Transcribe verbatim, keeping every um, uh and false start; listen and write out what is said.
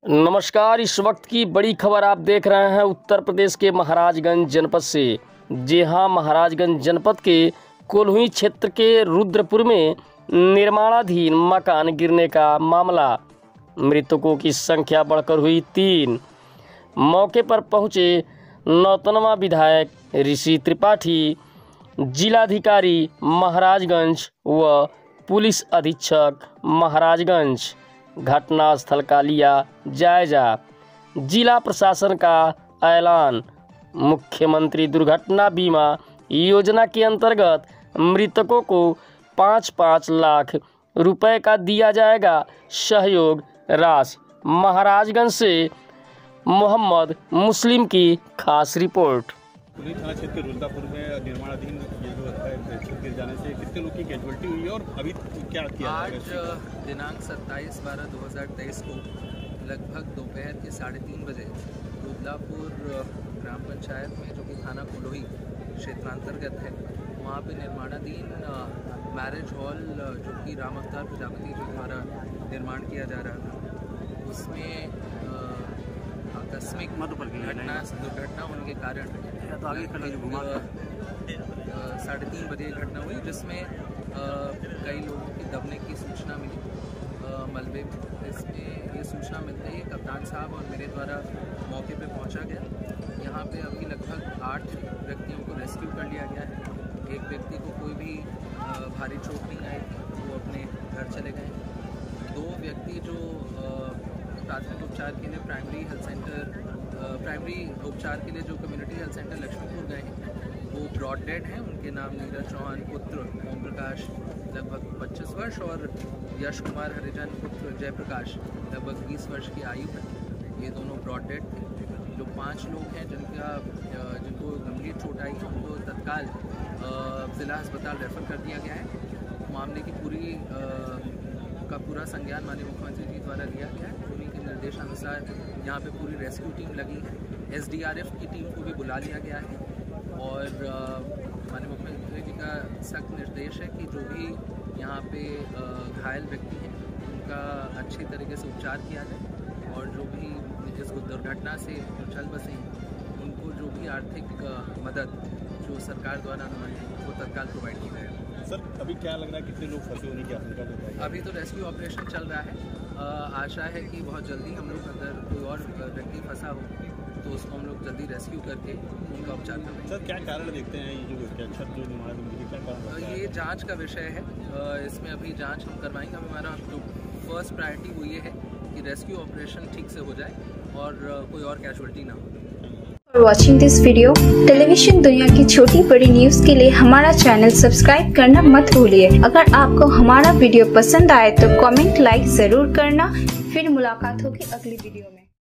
नमस्कार। इस वक्त की बड़ी खबर आप देख रहे हैं उत्तर प्रदेश के महाराजगंज जनपद से। जी हां, महाराजगंज जनपद के कोल्हुई क्षेत्र के रुद्रपुर में निर्माणाधीन मकान गिरने का मामला। मृतकों की संख्या बढ़कर हुई तीन। मौके पर पहुंचे नौतनवा विधायक ऋषि त्रिपाठी, जिलाधिकारी महाराजगंज व पुलिस अधीक्षक महाराजगंज घटनास्थल का लिया जायजा। जिला प्रशासन का ऐलान। मुख्यमंत्री दुर्घटना बीमा योजना के अंतर्गत मृतकों को पाँच पाँच लाख रुपए का दिया जाएगा सहयोग राशि। महाराजगंज से मोहम्मद मुस्लिम की खास रिपोर्ट। पुलिस थाना क्षेत्र के रुद्रपुर में निर्माणाधीन ये जो है गिर जाने से कितने लोग की कैजुअल्टी हुई है और अभी क्या किया? आज दिनांक सत्ताईस बारह दो हज़ार तेईस को लगभग दोपहर के साढ़े तीन बजे रुद्रपुर ग्राम पंचायत में, जो कि थाना कोल्हुई क्षेत्रांतर्गत है, वहाँ पे निर्माणाधीन मैरिज हॉल जो कि राम अवतार प्रजापति जी द्वारा निर्माण किया जा रहा था, उसमें आकस्मिक घटना दुर्घटना होने के कारण साढ़े तीन बजे घटना हुई, जिसमें कई लोगों की दबने की सूचना मिली मलबे में। इसमें ये सूचना मिलते ही कप्तान साहब और मेरे द्वारा मौके पे पहुंचा गया। यहाँ पे अभी लगभग आठ व्यक्तियों को रेस्क्यू कर लिया गया है। एक व्यक्ति को कोई भी भारी चोट नहीं आई थी, वो अपने घर चले गए। दो व्यक्ति जो प्राथमिक उपचार के लिए प्राइमरी हेल्थ सेंटर प्राइमरी उपचार के लिए जो कम्युनिटी हेल्थ सेंटर लक्ष्मीपुर गए हैं, वो ब्रॉड डेड हैं। उनके नाम नीरज चौहान पुत्र ओम प्रकाश लगभग पच्चीस वर्ष और यश कुमार हरिजन पुत्र जयप्रकाश लगभग बीस वर्ष की आयु है। ये दोनों ब्रॉड डेड थे। जो पांच लोग हैं जिनका जिनको गंभीर चोट आई है, उनको तत्काल ज़िला अस्पताल रेफर कर दिया गया है। मामले की पूरी का पूरा संज्ञान माननीय मुख्यमंत्री जी द्वारा लिया गया है। उन्हीं के निर्देशानुसार यहाँ पे पूरी रेस्क्यू टीम लगी है। एसडीआरएफ की टीम को भी बुला लिया गया है और माननीय मुख्यमंत्री जी का सख्त निर्देश है कि जो भी यहाँ पे घायल व्यक्ति हैं उनका अच्छी तरीके से उपचार किया जाए और जो भी इस दुर्घटना से जो चल बसे हैं उनको जो भी आर्थिक मदद जो सरकार द्वारा अनुमति है वो तत्काल प्रोवाइड की जाए। सर, अभी क्या लग रहा है, कितने लोग फंसे होने की आशंका है? अभी तो रेस्क्यू ऑपरेशन चल रहा है। आ, आशा है कि बहुत जल्दी हम लोग अगर कोई और व्यक्ति फंसा हो तो उसको हम लोग जल्दी रेस्क्यू करके उनका उपचार करें। सर, क्या कारण देखते हैं ये जो क्या छत जो निर्माण में क्या कारण? ये जांच का विषय है। इसमें अभी जांच हम करवाएंगे। हमारा जो फर्स्ट प्रायोरिटी वो ये है कि रेस्क्यू ऑपरेशन ठीक से हो जाए और कोई और कैजुअल्टी ना हो। Watching this video. टेलीविजन दुनिया की छोटी बड़ी न्यूज के लिए हमारा चैनल सब्सक्राइब करना मत भूलिए। अगर आपको हमारा वीडियो पसंद आए तो कमेंट लाइक जरूर करना। फिर मुलाकात होगी अगली वीडियो में।